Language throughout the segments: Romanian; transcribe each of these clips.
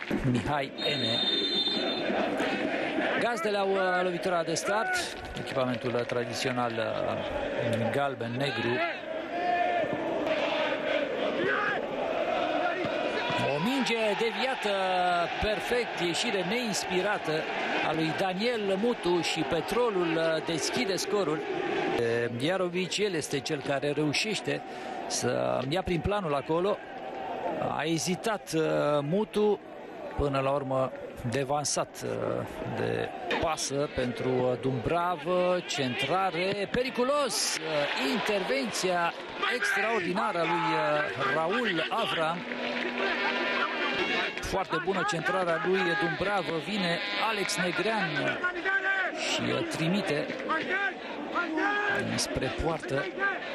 Mihai Ene. Gazdele au lovitura de start, echipamentul tradițional galben-negru. O minge deviată perfect, ieșire neinspirată a lui Daniel Mutu și Petrolul deschide scorul. Iarovici, el este cel care reușește să ia prin planul acolo. A ezitat Mutu, până la urmă devansat de pasă pentru Dumbravă, centrare, periculos, intervenția extraordinară a lui Raul Avram. Foarte bună centrarea lui Dumbravă, vine Alex Negrean și trimite spre poartă.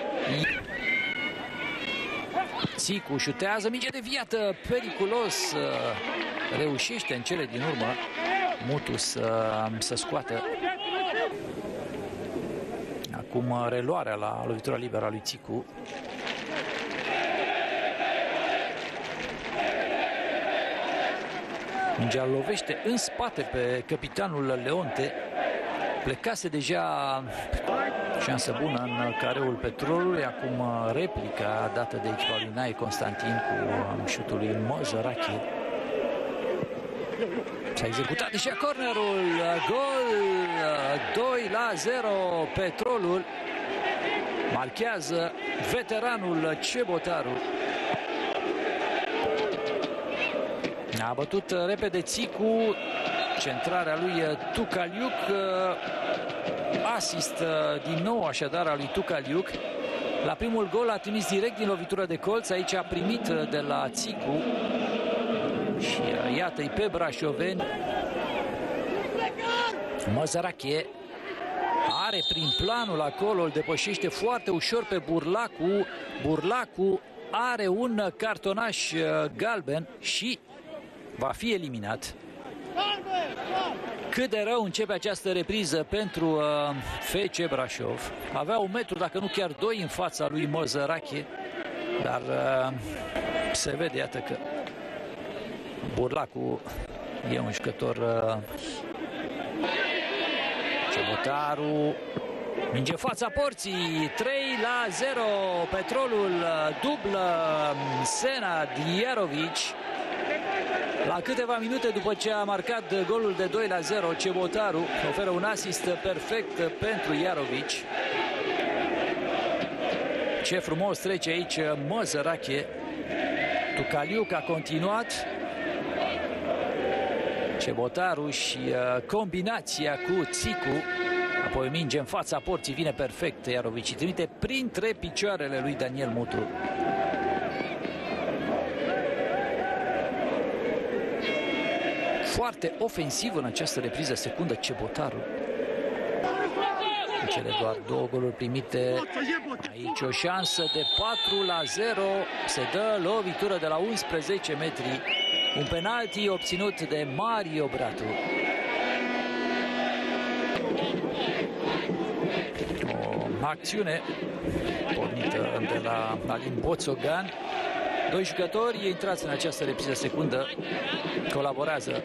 Țicu șutează, minge deviată, periculos, reușește în cele din urmă Mutu să scoată. Acum reluarea la lovitura liberă a lui Țicu. Mingea lovește în spate pe capitanul Leonte. Plecase deja, șansă bună în careul Petrolului. Acum replica dată de echipa lui Nae Constantin cu șutul lui Mozărache. S-a executat deja cornerul. Gol 2-0. Petrolul marchează veteranul Cebotaru. A bătut repede Țicu, centrarea lui Tucaliuc, asist din nou așadar a lui Tucaliuc. La primul gol a trimis direct din lovitură de colț, aici a primit de la Țicu și iată-i pe brașoveni. Măzărache are prin planul acolo, îl depășește foarte ușor pe Burlacu. Burlacu are un cartonaș galben și va fi eliminat. Cât de rău începe această repriză pentru FC Brașov. Avea un metru, dacă nu chiar doi, în fața lui Mozărache, dar se vede, iată că Burlacu e un jucător. Cebotaru, minge fața porții, 3-0. Petrolul dublă Sena Diarovici. La câteva minute după ce a marcat golul de 2-0, Cebotaru oferă un asist perfect pentru Iarovici. Ce frumos trece aici Mozărache. Tucaliuc a continuat. Cebotaru și combinația cu Țicu. Apoi minge în fața porții, vine perfect Iarovici. Trimite printre picioarele lui Daniel Mutu. Foarte ofensiv în această repriză secundă Cebotaru. În cele doar două goluri primite, aici o șansă de 4-0. Se dă lovitură de la 11 metri. Un penalti obținut de Mario Bratu. O acțiune pornită de la Alin Boțogan. Doi jucători intrați în această repriză secundă colaborează.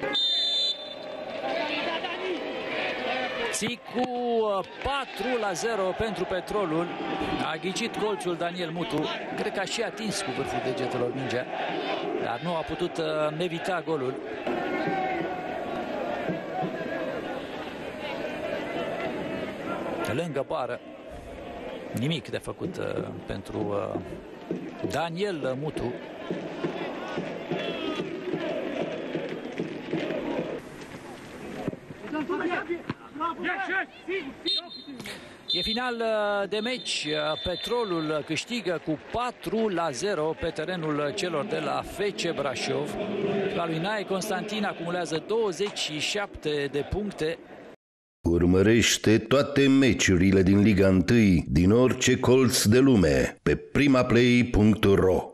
Țicu, 4-0 pentru Petrolul. A ghicit colțul Daniel Mutu. Cred că a și atins cu vârful degetelor mingea, dar nu a putut evita golul. Lângă bară. Nimic de făcut pentru Daniel Mutu. E final de meci. Petrolul câștigă cu 4-0 pe terenul celor de la FC Brașov. La lui Nae Constantin acumulează 27 de puncte. Urmărește toate meciurile din Liga 1 din orice colț de lume pe primaplay.ro.